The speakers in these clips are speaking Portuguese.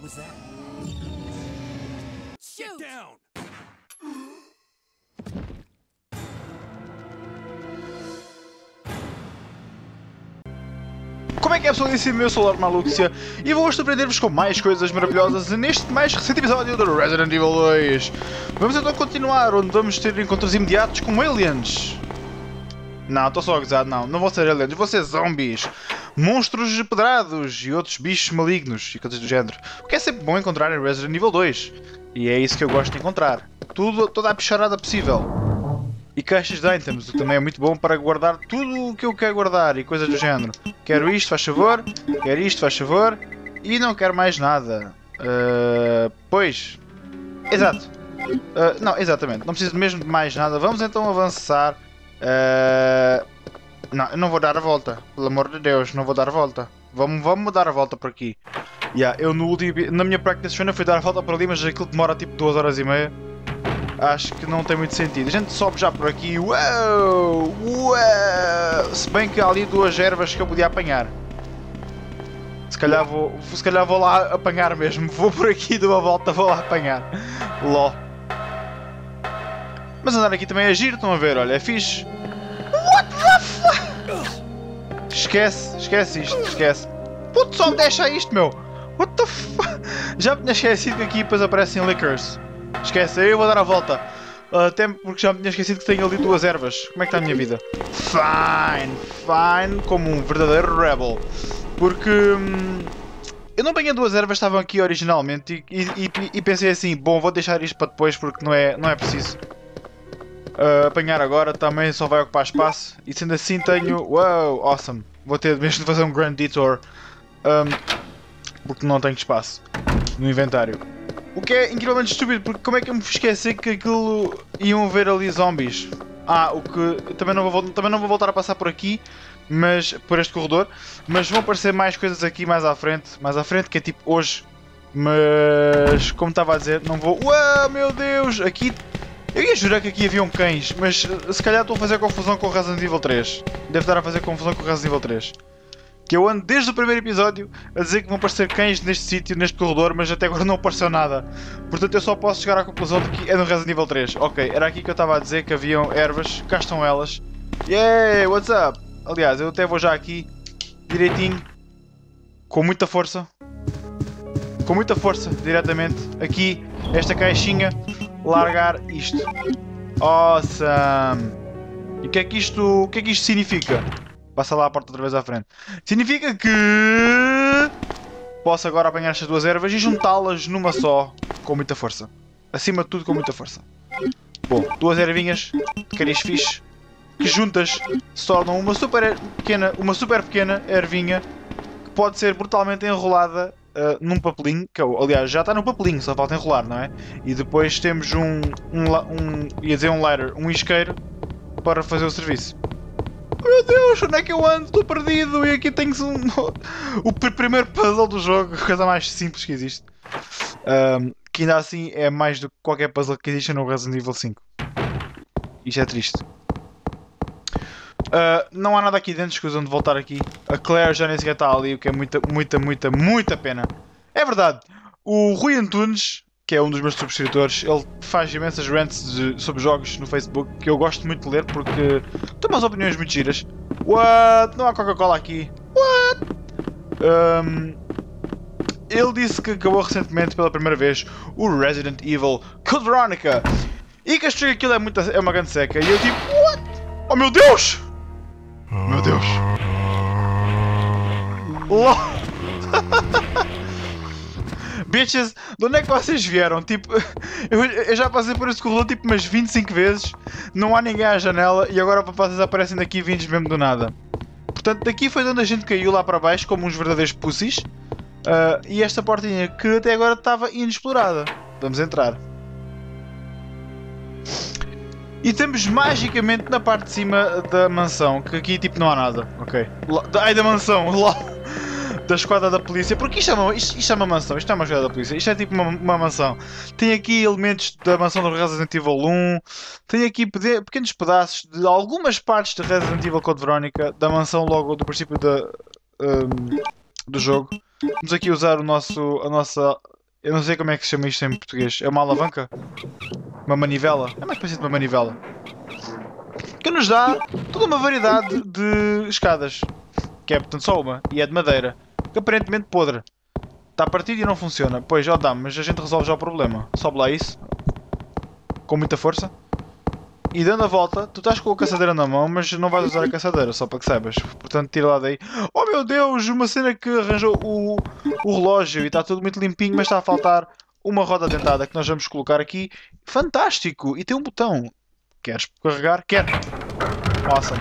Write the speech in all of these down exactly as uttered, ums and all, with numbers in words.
was that? Shoot! Get down! Como é que é, pessoal? Esse é o meu Solar Maluxia e vou surpreender-vos com mais coisas maravilhosas neste mais recente episódio do Resident Evil dois. Vamos então continuar, onde vamos ter encontros imediatos com aliens. Não, estou só a gozar, não, não vão ser aliens, vão ser zombies, monstros pedrados e outros bichos malignos e coisas do género. O que é sempre bom encontrar em Resident Evil dois. E é isso que eu gosto de encontrar. Tudo, toda a picharada possível. E caixas de items, o que também é muito bom para guardar tudo o que eu quero guardar e coisas do género. Quero isto, faz favor. Quero isto, faz favor. E não quero mais nada. Uh, pois. Exato. Uh, não, exatamente. Não preciso mesmo de mais nada. Vamos então avançar. Uh, não, eu não vou dar a volta. Pelo amor de Deus, não vou dar a volta. Vamos, vamos dar a volta por aqui. Yeah, eu no último, na minha practice run fui dar a volta por ali, mas aquilo demora tipo duas horas e meia. Acho que não tem muito sentido. A gente sobe já por aqui. Uau! Uau! Se bem que há ali duas ervas que eu podia apanhar. Se calhar vou, se calhar vou lá apanhar mesmo. Vou por aqui, dou a volta, vou lá apanhar. Ló. Mas andar aqui também é giro, estão a ver? Olha, é fixe. What the fuck? Esquece, esquece isto, esquece. Puto, só me deixa isto, meu. What the fuck? Já me tinha esquecido que aqui depois aparecem liquors. Esquece, eu vou dar a volta. Até porque já me tinha esquecido que tenho ali duas ervas. Como é que está a minha vida? Fine, fine, como um verdadeiro rebel. Porque hum, eu não apanhei duas ervas, estavam aqui originalmente e, e, e pensei assim, bom, vou deixar isto para depois porque não é, não é preciso. Uh, apanhar agora também só vai ocupar espaço. E sendo assim tenho... Wow, awesome. Vou ter mesmo de fazer um grand detour. Um, porque não tenho espaço no inventário. O que é incrivelmente estúpido, porque como é que eu me esqueci que aquilo iam ver ali zombies? Ah, o que... Também não, vou, também não vou voltar a passar por aqui, mas por este corredor. Mas vão aparecer mais coisas aqui mais à frente. Mais à frente, que é tipo hoje. Mas, como estava a dizer, não vou... Uau, meu Deus! Aqui... Eu ia jurar que aqui haviam cães, mas se calhar estou a fazer confusão com o Resident Evil três. Deve estar a fazer confusão com o Resident Evil três. Que eu ando desde o primeiro episódio a dizer que vão aparecer cães neste sítio, neste corredor, mas até agora não apareceu nada. Portanto eu só posso chegar à conclusão de que é no Resident Evil três. Ok, era aqui que eu estava a dizer que haviam ervas, cá estão elas. Yeah, what's up? Aliás, eu até vou já aqui, direitinho, com muita força. Com muita força, diretamente, aqui, esta caixinha, largar isto. Awesome! E o que é que isto, o que é que isto significa? Passa lá a porta outra vez à frente. Significa que posso agora apanhar estas duas ervas e juntá-las numa só, com muita força. Acima de tudo, com muita força. Bom, duas ervinhas de cariz fixe, que juntas se tornam uma super pequena, uma super pequena ervinha que pode ser brutalmente enrolada uh, num papelinho, que aliás já está no papelinho, só falta enrolar, não é? E depois temos um, um, um ia dizer um lighter, um isqueiro para fazer o serviço. Meu Deus, onde é que eu ando? Estou perdido e aqui tenho um... o primeiro puzzle do jogo, a coisa mais simples que existe. Um, que ainda assim é mais do que qualquer puzzle que existe no Resident Evil cinco. Isto é triste. Uh, não há nada aqui dentro, escusam de voltar aqui. A Claire já nem sequer está ali, o que é muita, muita, muita, muita pena. É verdade, o Rui Antunes, que é um dos meus subscritores, ele faz imensas rants de, sobre jogos no Facebook, que eu gosto muito de ler porque tem umas opiniões muito giras. What? Não há Coca-Cola aqui. What? Um, ele disse que acabou recentemente pela primeira vez o Resident Evil Code Veronica e que achou que aquilo é, muita, é uma grande seca. E eu tipo, what? Oh meu Deus! Meu Deus! LOL! Bitches, de onde é que vocês vieram? Tipo, eu, eu já passei por este corredor tipo umas vinte e cinco vezes, não há ninguém à janela e agora vocês aparecem daqui vindos mesmo do nada. Portanto, daqui foi de onde a gente caiu lá para baixo como uns verdadeiros pussies. Uh, e esta portinha que até agora estava inexplorada. Vamos entrar. E estamos magicamente na parte de cima da mansão, que aqui tipo não há nada. Ok. Ai, da mansão, lá. Da esquadra da polícia, porque isto é, uma, isto, isto é uma mansão, isto é uma esquadra da polícia, isto é tipo uma, uma mansão. Tem aqui elementos da mansão do Resident Evil um, tem aqui pequenos pedaços de algumas partes de Resident Evil Code Veronica, da mansão logo do princípio da, um, do jogo. Vamos aqui usar o nosso, a nossa Eu não sei como é que se chama isto em português. É uma alavanca? Uma manivela? É uma espécie de uma manivela. Que nos dá toda uma variedade de escadas. Que é, portanto, só uma. E é de madeira. Que aparentemente podre. Está partido e não funciona. Pois, já dá, mas a gente resolve já o problema. Sobe lá isso. Com muita força. E dando a volta, tu estás com a caçadeira na mão, mas não vais usar a caçadeira, só para que saibas. Portanto, tira lá daí. Oh meu Deus, uma cena que arranjou o, o relógio e está tudo muito limpinho, mas está a faltar uma roda dentada que nós vamos colocar aqui. Fantástico! E tem um botão. Queres carregar? Quero! Awesome.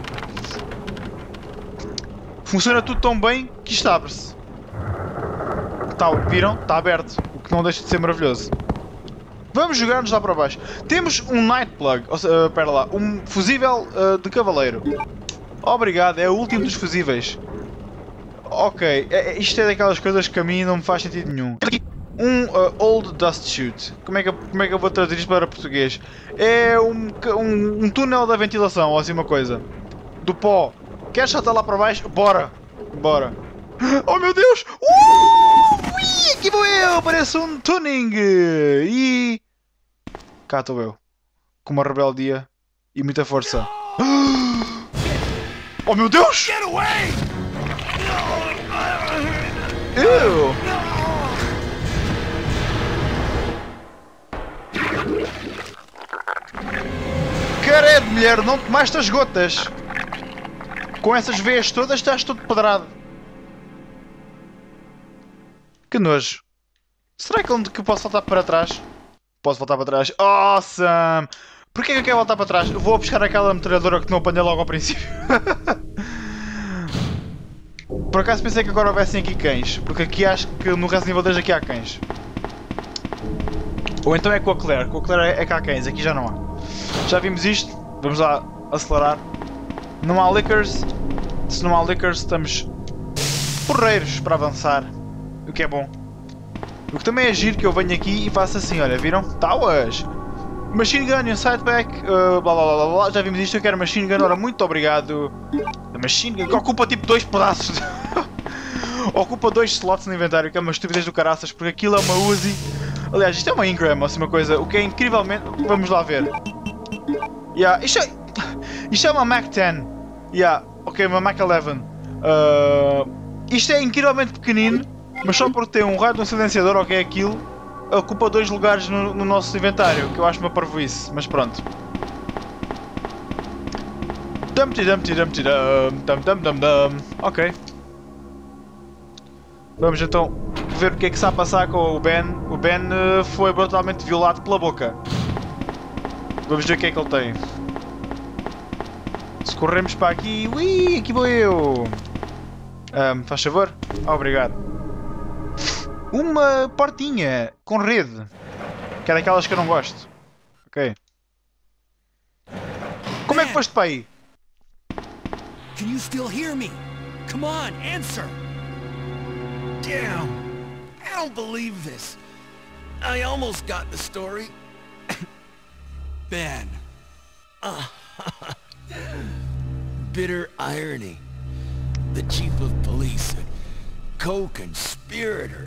Funciona tudo tão bem que isto abre-se. Tá, viram? Está aberto. O que não deixa de ser maravilhoso. Vamos jogar-nos lá para baixo. Temos um Night Plug, ou seja, uh, pera lá, um fusível uh, de cavaleiro. Obrigado, é o último dos fusíveis. Ok, é, isto é daquelas coisas que a mim não me faz sentido nenhum. Um uh, Old Dust Chute. Como é, que, como é que eu vou traduzir isto para português? É um, um, um túnel da ventilação, ou assim uma coisa. Do pó. Queres saltar lá para baixo? Bora! Bora! Oh meu Deus! Uh! Ui, aqui vou eu! Parece um tuning! E... cá estou eu. Com uma rebeldia e muita força. Oh meu Deus! Eu! Caredo, mulher! Não tomaste as gotas! Com essas veias todas estás todo pedrado. Que nojo. Será que, onde que eu posso voltar para trás? Posso voltar para trás. Awesome! Porquê que eu quero voltar para trás? Vou buscar aquela metralhadora que não apanhei logo ao princípio. Por acaso pensei que agora houvessem aqui cães. Porque aqui acho que no Resident Evil dois aqui há cães. Ou então é com a Claire. Com a Claire é que há cães. Aqui já não há. Já vimos isto. Vamos lá acelerar. Não há lickers. Se não há lickers estamos porreiros para avançar. O que é bom. O que também é giro que eu venho aqui e faço assim, olha, viram? Tauas! Machine Gun e um sideback, uh, blá, blá blá blá blá, já vimos isto, eu quero Machine Gun, ora, muito obrigado. A Machine Gun, que ocupa tipo dois pedaços. Ocupa dois slots no inventário, que é uma estupidez do caraças, porque aquilo é uma Uzi. Aliás, isto é uma Ingram, ou assim uma coisa, o que é incrivelmente... Vamos lá ver. Yeah, isto, é... isto é uma Mac dez. Yeah, ok, uma Mac onze. Uh... Isto é incrivelmente pequenino. Mas só por ter um raio de um silenciador, ou que é aquilo, ocupa dois lugares no, no nosso inventário, que eu acho uma parvoíce, mas pronto. Dumpty dumpty dumpty dum, dum dum dum dum. Ok. Vamos então ver o que é que está a passar com o Ben. O Ben uh, foi brutalmente violado pela boca. Vamos ver o que é que ele tem. Se corremos para aqui... Ui, aqui vou eu! Um, faz favor? Obrigado. Uma portinha com rede. Que é daquelas que eu não gosto. Ok. Como é que foste para aí? Can you still hear me? Come on, answer! Damn! I don't believe this. I almost got the story. Ben. Uh, bitter irony. The chief of police, a co-conspirator.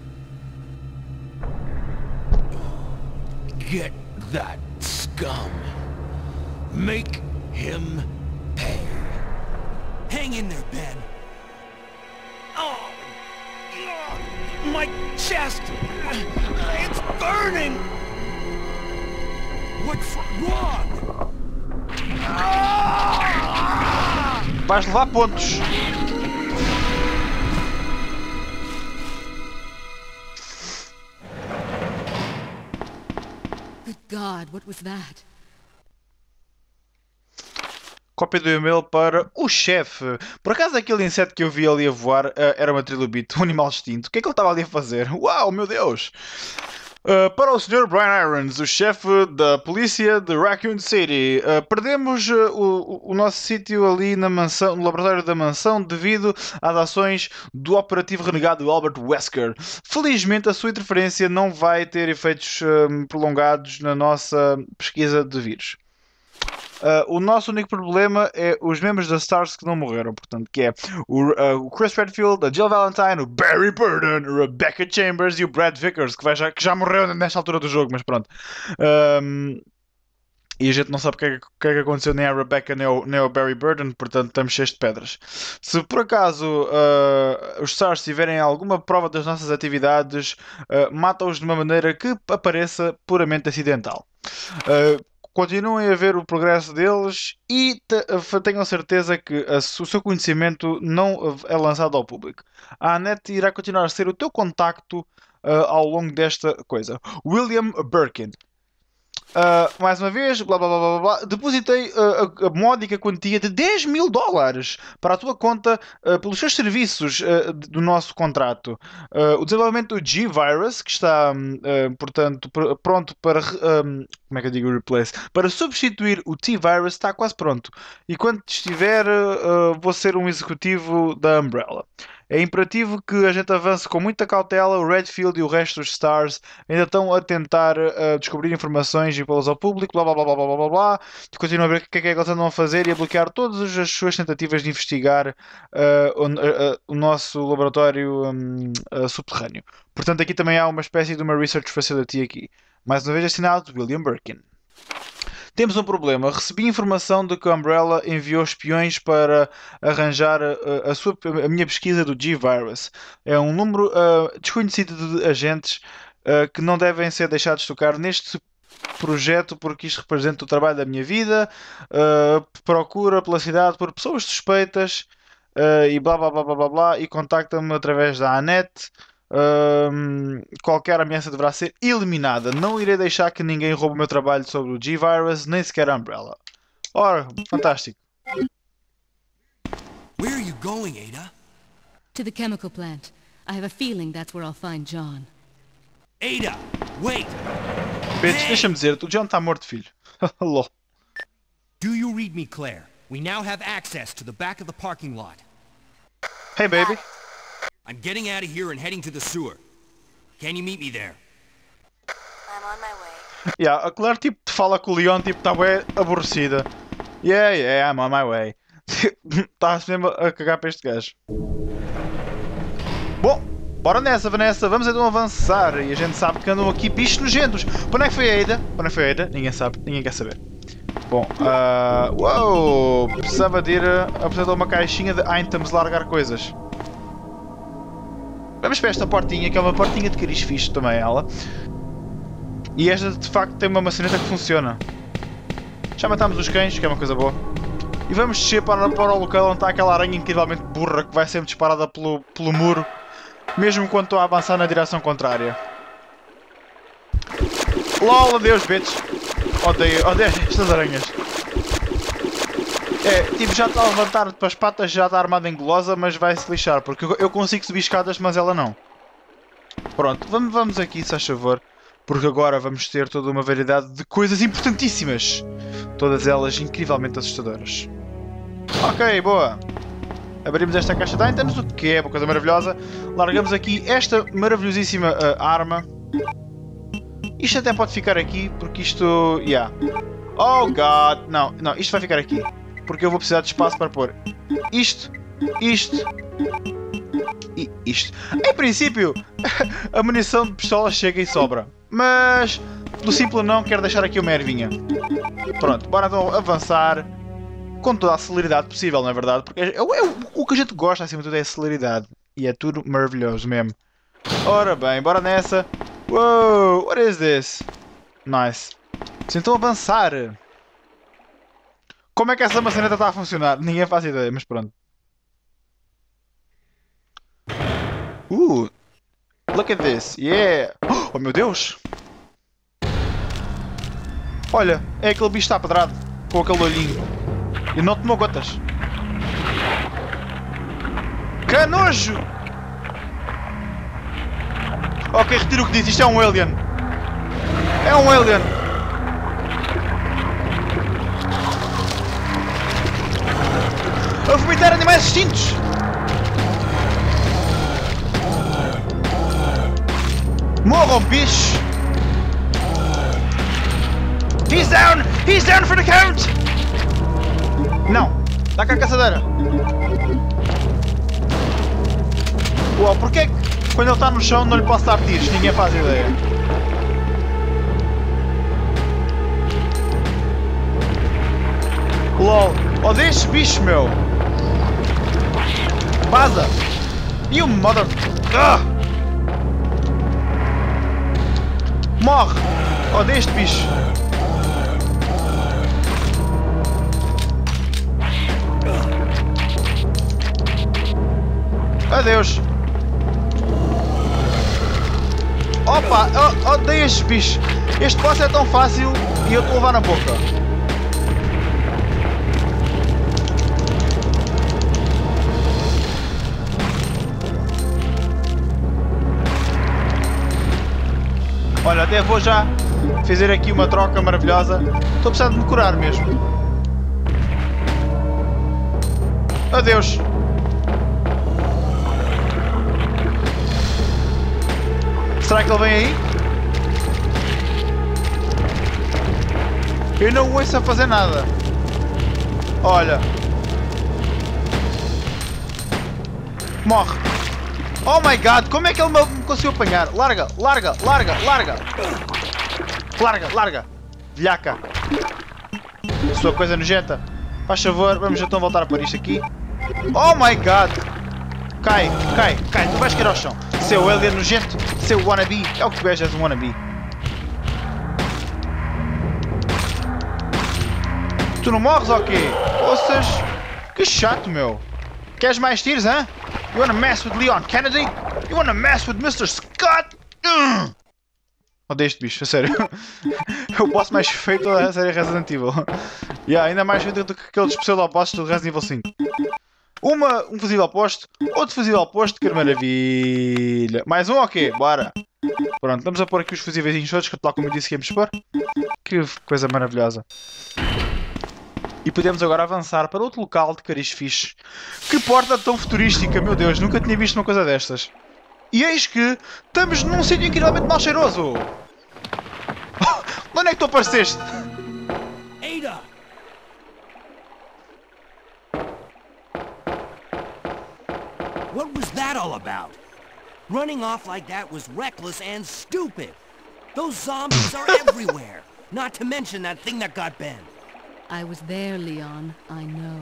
Get that scum. Make him pay. Hang in there, Ben. Oh, my chest. It's burning. What's wrong? Vais levar pontos. Good God, what was that? Cópia do e-mail para o chefe. Por acaso aquele inseto que eu vi ali a voar uh, era uma trilobite, um animal extinto. O que é que ele estava ali a fazer? Uau, meu Deus! Uh, para o senhor Brian Irons, o chefe da polícia de Raccoon City. Uh, perdemos uh, o, o nosso sítio ali na mansão, no laboratório da mansão devido às ações do operativo renegado Albert Wesker. Felizmente a sua interferência não vai ter efeitos uh, prolongados na nossa pesquisa de vírus. Uh, o nosso único problema é os membros da Stars que não morreram, portanto, que é o, uh, o Chris Redfield, a Jill Valentine, o Barry Burden, a Rebecca Chambers e o Brad Vickers, que, vai já, que já morreu nesta altura do jogo, mas pronto. Um, e a gente não sabe o que, é, que é que aconteceu nem a Rebecca nem ao, nem ao Barry Burden, portanto estamos cheios de pedras. Se por acaso uh, os Stars tiverem alguma prova das nossas atividades, uh, mata-os de uma maneira que pareça puramente acidental. Uh, Continuem a ver o progresso deles e tenham certeza que a, o seu conhecimento não é lançado ao público. A Annette irá continuar a ser o teu contacto uh, ao longo desta coisa. William Birkin. Uh, mais uma vez, blá blá blá blá blá, depositei uh, a, a módica quantia de dez mil dólares para a tua conta uh, pelos seus serviços uh, do nosso contrato. Uh, o desenvolvimento do G-Virus, que está, uh, portanto, pr pronto para, um, como é que eu digo, replace, para substituir o T-Virus, está quase pronto. E quando estiver, uh, vou ser um executivo da Umbrella. É imperativo que a gente avance com muita cautela. O Redfield e o resto dos Stars ainda estão a tentar uh, descobrir informações e pô-las ao público, blá blá blá blá blá blá blá. Continuam a ver o que é que eles andam a fazer e a bloquear todas as suas tentativas de investigar uh, o, uh, o nosso laboratório um, uh, subterrâneo. Portanto, aqui também há uma espécie de uma research facility aqui. Mais uma vez assinado William Birkin. Temos um problema. Recebi informação de que a Umbrella enviou espiões para arranjar a, a, sua, a minha pesquisa do G-Virus. É um número uh, desconhecido de agentes uh, que não devem ser deixados tocar neste projeto porque isto representa o trabalho da minha vida. Uh, procura pela cidade por pessoas suspeitas uh, e blá blá blá blá blá blá e contacta-me através da Annette. Um, qualquer ameaça deverá ser eliminada. Não irei deixar que ninguém roube o meu trabalho sobre o G-Virus, nem sequer a Umbrella. Ora, fantástico. Where are you going, Ada? To the chemical plant. I have a feeling that's where I'll find John. Ada, wait! Bitch, hey! Deixa-me dizer, o John está morto, filho. Lol. Do you read me, Claire? We now have access to the back of the parking lot. Hey, baby. I'm getting out of here and heading to the sewer. Can you meet me there? I'm on my way. Yeah, a Claire tipo te fala com o Leon, tipo, está bem aborrecida. Yeah, yeah, I'm on my way. Está-se mesmo a cagar para este gajo. Bom, bora nessa, Vanessa. Vamos então avançar. E a gente sabe que andam aqui bichos nojentos. Para onde é que foi a Ada? Para onde é que foi a Ada? Ninguém sabe, ninguém quer saber. Bom, uh... uou! Precisava de ir a, a precisar de uma caixinha de items largar coisas. Vamos para esta portinha, que é uma portinha de cariz fixe também, ela. E esta de facto tem uma maçaneta que funciona. Já matámos os cães, que é uma coisa boa. E vamos descer para, para o local onde está aquela aranha incrivelmente burra que vai sempre disparada pelo, pelo muro, mesmo quando estou a avançar na direção contrária. LOL, adeus, bitch! Odeio, odeio estas aranhas. É, tipo, já está a levantar para as patas, já está armada em gulosa, mas vai-se lixar, porque eu consigo subir escadas, mas ela não. Pronto, vamos, vamos aqui, se faz favor, porque agora vamos ter toda uma variedade de coisas importantíssimas. Todas elas incrivelmente assustadoras. Ok, boa. Abrimos esta caixa de items, o que é uma coisa maravilhosa. Largamos aqui esta maravilhosíssima uh, arma. Isto até pode ficar aqui, porque isto... Yeah. Oh god, não, não, isto vai ficar aqui. Porque eu vou precisar de espaço para pôr isto, isto e isto. Em princípio, a munição de pistola chega e sobra. Mas, pelo simples não, quero deixar aqui uma ervinha. Pronto, bora então avançar com toda a celeridade possível, não é verdade? Porque é, é, é, o que a gente gosta acima de tudo é a celeridade. E é tudo maravilhoso mesmo. Ora bem, bora nessa. Uou, what is this? Nice. Então avançar. Como é que essa maçaneta está a funcionar? Ninguém faz ideia, mas pronto. Uh! Look at this! Yeah! Oh meu Deus! Olha, é aquele bicho que está pedrado, com aquele olhinho. E não tomou gotas. Que nojo! Ok, retiro o que disse, isto é um alien. É um alien! A vomitar animais extintos! Morram, bicho! He's down! He's down for the count! Não! Dá cá a caçadeira! Uau, porquê que quando ele está no chão não lhe posso dar tiros? Ninguém faz ideia. LOL! Odeio este bicho, meu! Vaza! E o mother... Ah! Morre! Odeio este bicho! Adeus! Opa! Oh, odeio estes bichos! Este boss é tão fácil e eu estou a levar na boca! Olha, até vou já fazer aqui uma troca maravilhosa. Estou precisando de me curar mesmo. Adeus! Será que ele vem aí? Eu não ouço a fazer nada. Olha. Morre. Oh my god, como é que ele me conseguiu apanhar? Larga, larga, larga, larga. Larga, larga. Velhaca. Sua coisa nojenta. Faz favor, vamos então voltar para isto aqui. Oh my god. Cai, cai, cai, tu vais cair ao chão. Seu alien nojento, seu wannabe. É o que tu és, és um wannabe. Tu não morres ou quê? Ouças? Que chato, meu. Queres mais tiros, hã? You wanna mess with Leon Kennedy? You wanna mess with mister Scott? Uh! Odeio este bicho, a sério. É o boss mais feito da série Resident Evil. E yeah, ainda mais feito do que aqueles pseudo-bosses do Resident Evil cinco. Uma, um fuzil oposto, outro fuzil oposto, que maravilha. Mais um ou okay? Quê? Bora. Pronto, vamos a pôr aqui os fuzilzinhos todos, que tal como eu disse que íamos pôr. Que coisa maravilhosa. E podemos agora avançar para outro local de cariz fixe. Que porta tão futurística, meu Deus, nunca tinha visto uma coisa destas. E eis que estamos num sítio incrivelmente mal cheiroso. Onde é que tu apareceste? Ada! What was that all about? Running off like that was reckless and stupid. Those zombies are everywhere. Not to mention that thing that got Ben. I was there, Leon. I know.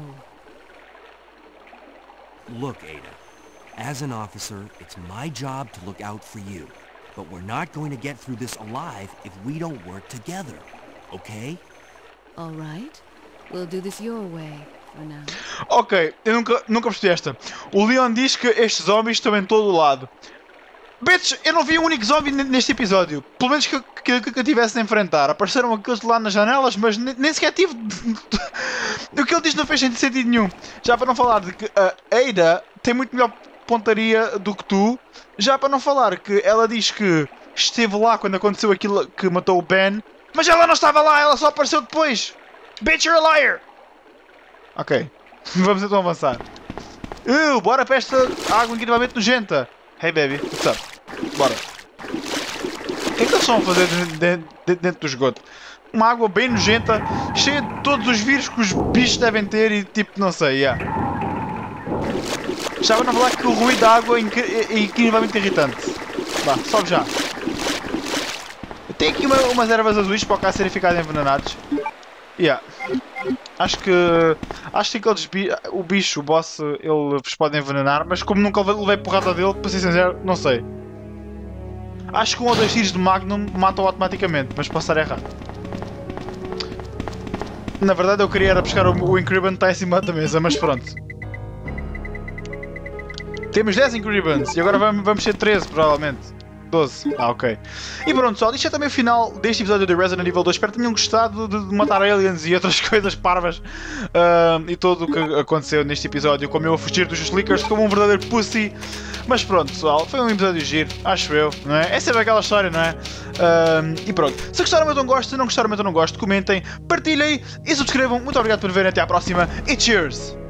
Look, Ada. As an officer, it's my job to look out for you. But we're not going to get through this alive if we don't work together. Okay? All right. We'll do this your way for now. Ok, eu nunca, nunca percebi esta. O Leon diz que estes zombies estão em todo o lado. Bitch, eu não vi um único zombie neste episódio. Pelo menos que, que, que eu tivesse de enfrentar. Apareceram aqueles lá nas janelas, mas nem sequer tive... O que ele diz não fez sentido nenhum. Já para não falar de que a Ada tem muito melhor pontaria do que tu. Já para não falar que ela diz que esteve lá quando aconteceu aquilo que matou o Ben. Mas ela não estava lá, ela só apareceu depois. Bitch, you're a liar! Ok, vamos então avançar. Uh, bora para esta água incrivelmente nojenta. Hey baby, what's up? Bora. O que é que eles estão a fazer dentro, dentro do esgoto? Uma água bem nojenta, cheia de todos os vírus que os bichos devem ter e tipo, não sei, yeah. Estava a falar que o ruído da água é incrivelmente irritante. Vá, sobe já. Tem aqui uma, umas ervas azuis para o cá serem ficados envenenados. Yeah. Acho que... Acho que aqueles bi o bicho, o boss, ele vos pode envenenar, mas como nunca levei porrada dele, para ser sincero, não sei. Acho que um ou dois tiros de Magnum matam automaticamente, mas posso estar errado. Na verdade eu queria era buscar o, o Incribon que está em cima da mesa, mas pronto. Temos dez Incribons e agora vamos, vamos ser treze provavelmente. doze. Ah, ok. E pronto, pessoal, isto é também o final deste episódio de Resident Evil dois. Espero que tenham gostado de matar aliens e outras coisas parvas uh, e tudo o que aconteceu neste episódio, como eu a fugir dos Slickers como um verdadeiro pussy. Mas pronto, pessoal, foi um episódio giro, acho eu, não é? É sempre aquela história, não é? Uh, e pronto, se gostaram, eu não gosto, se não gostaram, eu não gosto, comentem, partilhem e subscrevam. Muito obrigado por verem, até à próxima e cheers!